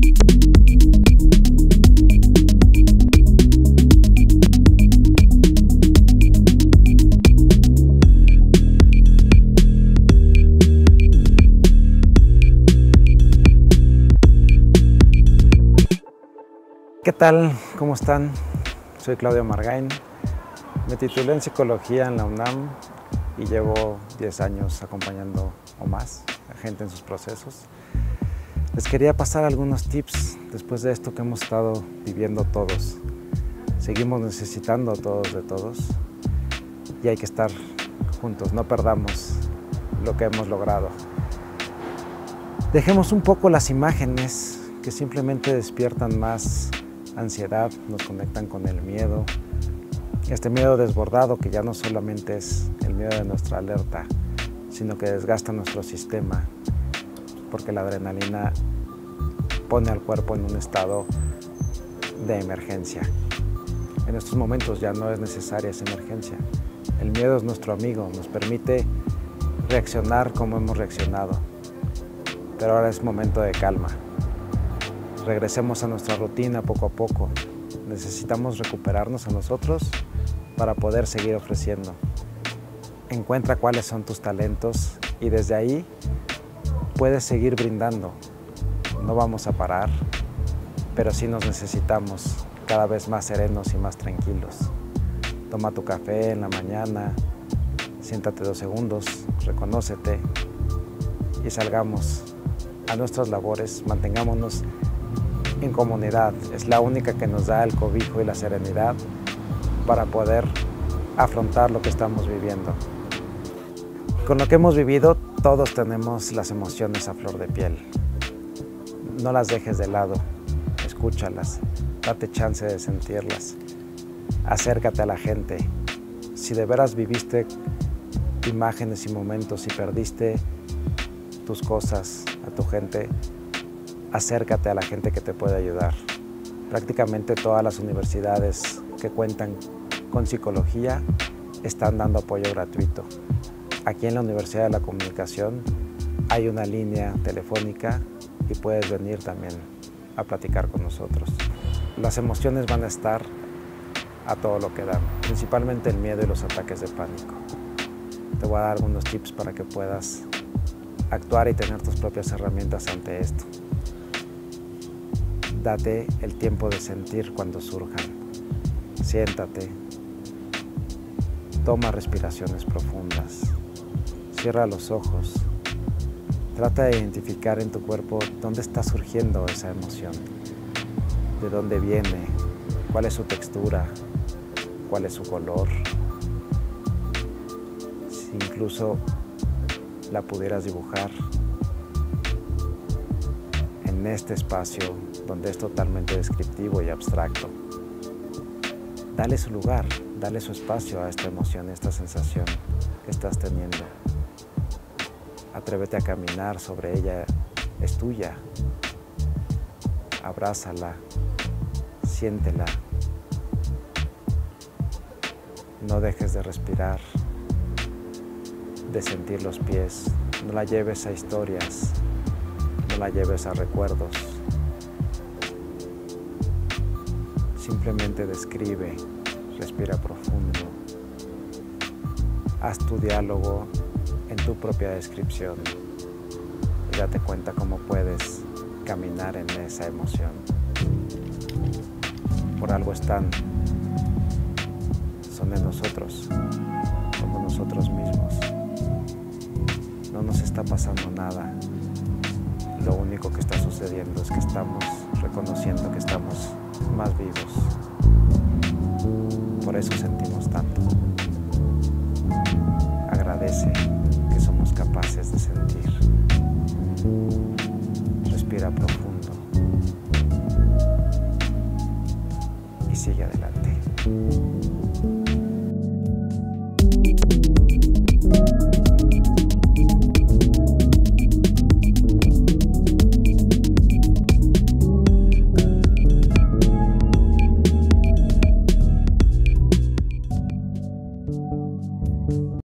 ¿Qué tal? ¿Cómo están? Soy Claudio Margain. Me titulé en Psicología en la UNAM y llevo 10 años acompañando o más a gente en sus procesos. Les quería pasar algunos tips después de esto que hemos estado viviendo todos. Seguimos necesitando todos de todos y hay que estar juntos, no perdamos lo que hemos logrado. Dejemos un poco las imágenes que simplemente despiertan más ansiedad, nos conectan con el miedo. Este miedo desbordado que ya no solamente es el miedo de nuestra alerta, sino que desgasta nuestro sistema, porque la adrenalina pone al cuerpo en un estado de emergencia. En estos momentos ya no es necesaria esa emergencia. El miedo es nuestro amigo, nos permite reaccionar como hemos reaccionado, pero ahora es momento de calma. Regresemos a nuestra rutina poco a poco. Necesitamos recuperarnos a nosotros para poder seguir ofreciendo. Encuentra cuáles son tus talentos y desde ahí puedes seguir brindando. No vamos a parar, pero sí nos necesitamos cada vez más serenos y más tranquilos. Toma tu café en la mañana, siéntate 2 segundos, reconócete y salgamos a nuestras labores, mantengámonos en comunidad. Es la única que nos da el cobijo y la serenidad para poder afrontar lo que estamos viviendo. Con lo que hemos vivido, todos tenemos las emociones a flor de piel. No las dejes de lado, escúchalas, date chance de sentirlas, acércate a la gente. Si de veras viviste imágenes y momentos y perdiste tus cosas, a tu gente, acércate a la gente que te puede ayudar. Prácticamente todas las universidades que cuentan con psicología están dando apoyo gratuito. Aquí en la Universidad de la Comunicación hay una línea telefónica y puedes venir también a platicar con nosotros. Las emociones van a estar a todo lo que dan, principalmente el miedo y los ataques de pánico. Te voy a dar algunos tips para que puedas actuar y tener tus propias herramientas ante esto. Date el tiempo de sentir cuando surjan. Siéntate. Toma respiraciones profundas. Cierra los ojos. Trata de identificar en tu cuerpo dónde está surgiendo esa emoción. De dónde viene, cuál es su textura, cuál es su color. Si incluso la pudieras dibujar en este espacio donde es totalmente descriptivo y abstracto. Dale su lugar, dale su espacio a esta emoción, a esta sensación que estás teniendo. Atrévete a caminar sobre ella, es tuya. Abrázala, siéntela. No dejes de respirar, de sentir los pies. No la lleves a historias, no la lleves a recuerdos. Simplemente describe, respira profundo. Haz tu diálogo en tu propia descripción y date cuenta cómo puedes caminar en esa emoción. Por algo están, son de nosotros, somos nosotros mismos. No nos está pasando nada. Lo único que está sucediendo es que estamos reconociendo que estamos más vivos. Por eso sentimos tanto. Agradece que somos capaces de sentir. Respira profundo y sigue adelante.